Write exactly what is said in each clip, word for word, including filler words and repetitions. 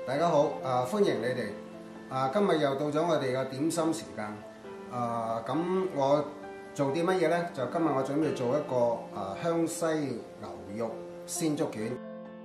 大家好，啊歡迎你哋，啊今日又到咗我哋嘅點心時間，啊咁我做啲乜嘢呢？就今日我準備做一個啊香西牛肉鮮竹卷。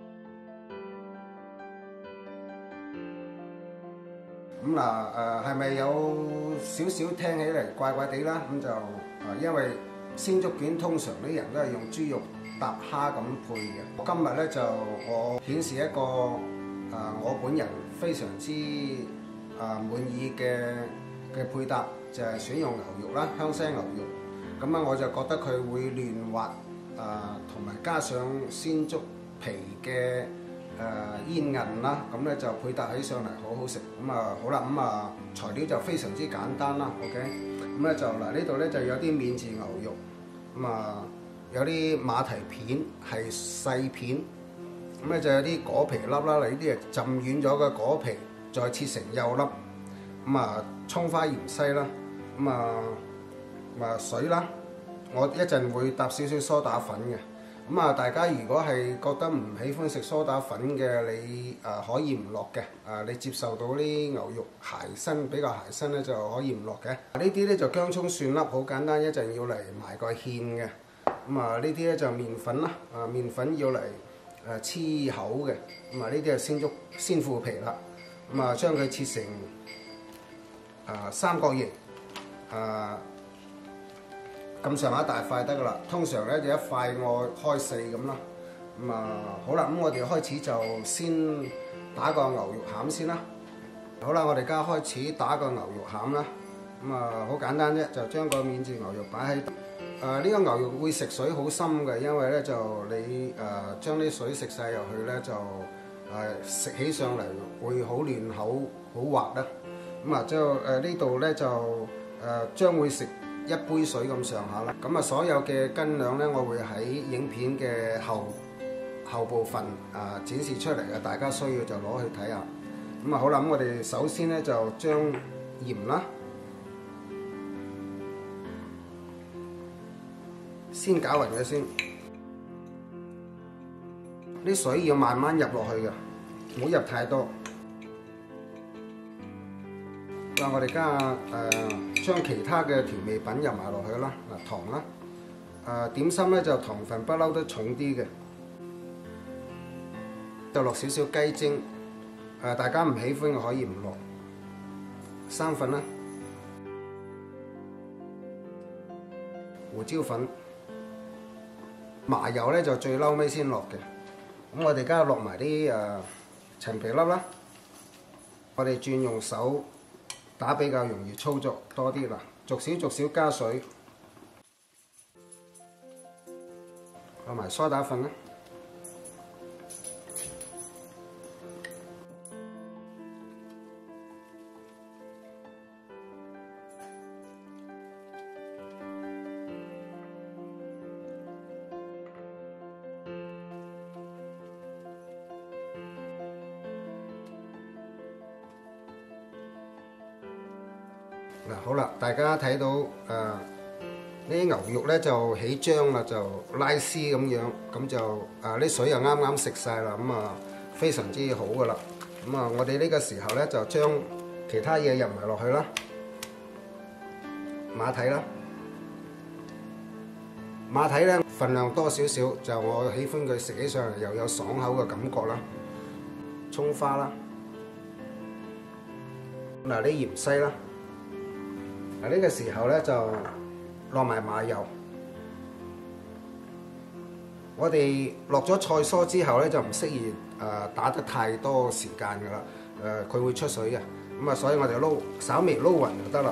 咁嗱誒係咪有少少聽起嚟怪怪地啦？咁就啊因為鮮竹卷通常啲人都係用豬肉搭蝦咁配嘅。今日咧就我顯示一個啊我本人非常之啊滿意嘅嘅配搭，就係選用牛肉啦，香西牛肉。咁啊我就覺得佢會嫩滑啊，同埋加上鮮竹皮嘅誒煙韌啦，咁咧就配搭起上嚟好好食。咁啊好啦，咁啊材料就非常之簡單啦。OK，咁咧就嗱呢度咧就有啲免治牛肉，咁啊有啲馬蹄片係細片，咁咧就有啲果皮粒啦，呢啲係浸軟咗嘅果皮，再切成幼粒。咁啊葱花芫茜啦，咁啊啊水啦，我一陣會搭少少梳打粉嘅。咁啊，大家如果係覺得唔喜歡食梳打粉嘅，你啊可以唔落嘅。啊，你接受到啲牛肉鞋身比較鞋身咧，就可以唔落嘅。呢啲咧就薑葱蒜粒，好簡單，一陣要嚟埋個芡嘅。咁啊，呢啲咧就麵粉啦。啊，麵粉要嚟誒黐口嘅。咁啊，呢啲係鮮竹鮮腐皮啦。咁啊，將佢切成啊三角形啊。咁上下大塊得噶啦，通常咧就一塊我開四咁啦。咁啊好啦，咁我哋開始就先打個牛肉餡先啦。好啦，我哋而家開始打個牛肉餡啦。咁啊好簡單啫，就將個免治牛肉擺喺誒呢個牛肉會食水好深嘅，因為咧就你誒、呃、將啲水食晒入去咧就誒、呃、食起上嚟會好嫩口好滑啦。咁啊就誒呢度咧就誒、呃、將會食一杯水咁上下啦，咁啊所有嘅斤兩咧，我會喺影片嘅後後部分啊展示出嚟嘅，大家需要就攞去睇下。咁啊好啦，咁我哋首先咧就將鹽啦，先攪勻佢先，啲水要慢慢入落去嘅，唔好入太多。嗱，我哋加誒、呃、將其他嘅調味品入埋落去啦，嗱糖啦，誒、呃、點心咧就糖分不嬲都重啲嘅，就落少少雞精，誒、呃、大家唔喜歡嘅可以唔落，生粉啦，胡椒粉，麻油咧就最嬲尾先落嘅，咁我哋而家落埋啲誒陳皮粒啦，我哋轉用手打比較容易操作多啲啦，逐少逐少加水，落埋梳打粉啦。嗱好啦，大家睇到誒呢啲牛肉咧就起漿啦，就拉絲咁樣，咁就誒啲水又啱啱食晒啦，咁啊非常之好噶啦。咁啊，我哋呢個時候咧就將其他嘢入埋落去啦，馬蹄啦，馬蹄咧份量多少少，就我喜歡佢食起上嚟又有爽口嘅感覺啦。葱花啦，嗱啲芫茜啦。嗱呢個時候咧就落埋麻油，我哋落咗菜蔬之後咧就唔適宜誒打得太多時間㗎啦，誒佢會出水嘅，咁啊所以我哋撈稍微撈勻就得啦。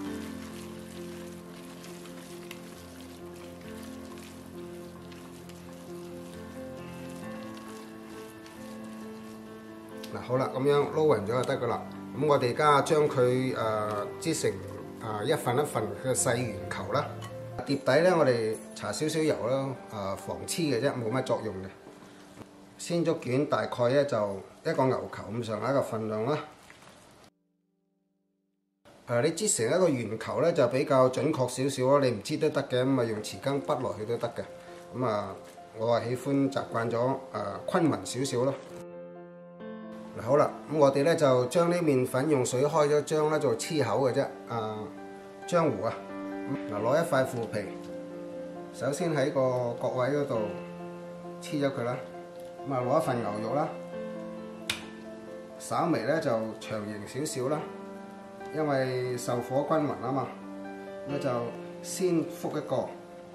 嗱好啦，咁樣撈勻咗就得㗎啦。咁我哋而家將佢誒擠成啊一份一份嘅細圓球啦，碟底咧我哋搽少少油啦，啊防黐嘅啫，冇乜作用嘅。鮮竹卷大概咧就一個牛球咁上下嘅份量啦。誒你擠成一個圓球咧就比較準確少少咯，你唔擠都得嘅，咁啊用匙羹滗落去都得嘅。咁啊我係喜歡習慣咗誒均勻少少咯。 好啦，咁我哋咧就將啲麵粉用水開咗漿咧，做黐口嘅啫。啊，漿糊啊，嗱攞一塊腐皮，首先喺個角位嗰度黐咗佢啦。咁啊攞一份牛肉啦，稍微咧就長形少少啦，因為受火均勻啊嘛。咁就先覆一個。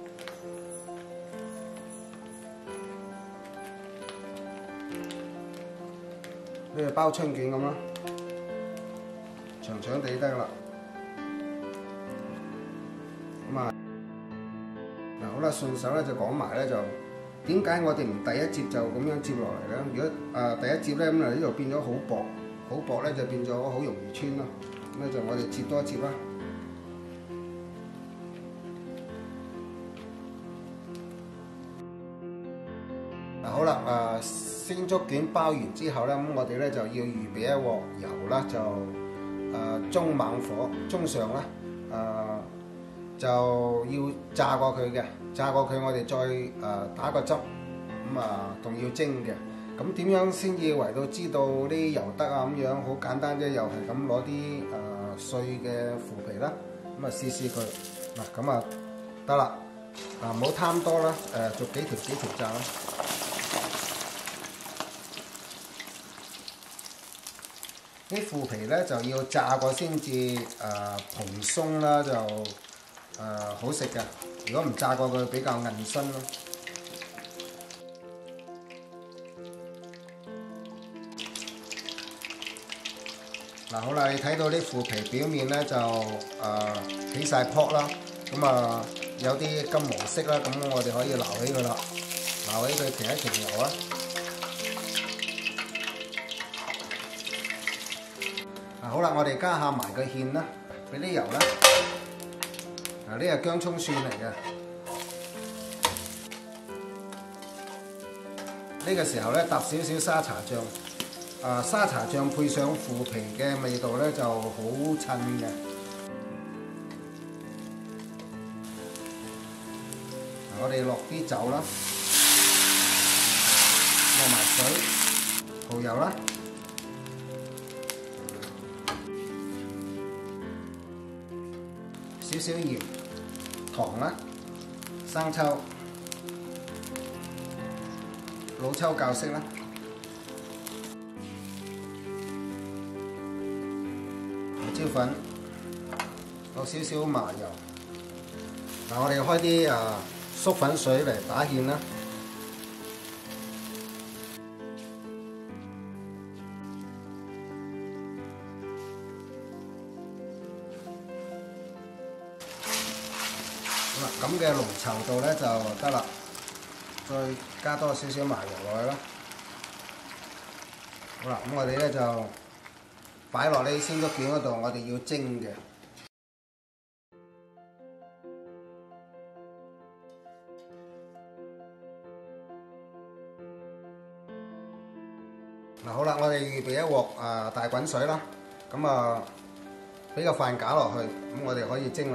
呢個包春卷咁啦，長長地得啦。咁啊，嗱好啦，順手咧就講埋咧就點解我哋唔第一摺就咁樣摺落嚟咧？如果誒、呃、第一摺咧咁啊呢度變咗好薄，好薄咧就變咗好容易穿咯。咁咧就我哋摺多一摺啦。嗱好啦，誒、呃、鮮竹卷包完之後咧，咁我哋咧就要預備一鑊油啦，就誒、呃、中猛火中上啦，誒、呃、就要炸過佢嘅，炸過佢我哋再誒、呃、打個汁，咁啊仲要蒸嘅。咁點樣先至為到知道啲油得啊？咁樣好簡單啫，又係咁攞啲誒碎嘅腐皮啦，咁啊試試佢，嗱咁啊得啦，啊唔好貪多啦，誒、呃、逐幾條幾條炸啦。啲腐皮咧就要炸過先至誒蓬鬆啦，就誒、呃、好食嘅。如果唔炸過佢比較韌身咯。嗱好啦，你睇到啲腐皮表面咧就誒、呃、起晒泡啦，咁啊有啲金黃色啦，咁我哋可以撈起佢啦，撈起佢停一停油啊。好啦，我哋加下埋個芡啦，俾啲油啦。嗱，呢係薑葱蒜嚟嘅。呢個時候咧，搭少少沙茶醬。啊，沙茶醬配上腐皮嘅味道咧，就好襯嘅。我哋落啲酒啦，落埋水、蠔油啦。少少鹽、糖啦、生抽、老抽教色啦，胡椒粉，落少少麻油。嗱，我哋開啲啊粟粉水嚟打芡啦。咁嘅濃稠度咧就得啦，再加多少少麻油落去啦。好啦，咁我哋咧就擺落呢鮮竹卷嗰度，我哋要蒸嘅。嗱好啦，我哋預備一鑊啊大滾水啦，咁啊俾個飯架落去，咁我哋可以蒸啦。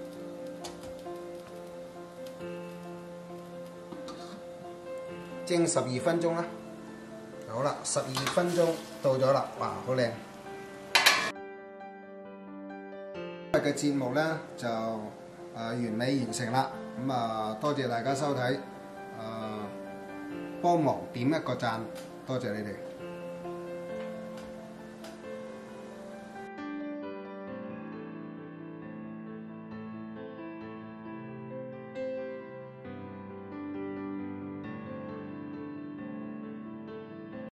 蒸十二分鐘啦，好啦，十二分鐘到咗啦，哇，好靚！今日嘅節目咧就誒、呃、完美完成啦，咁啊多謝大家收睇，誒、呃、幫忙點一個讚，多謝你哋。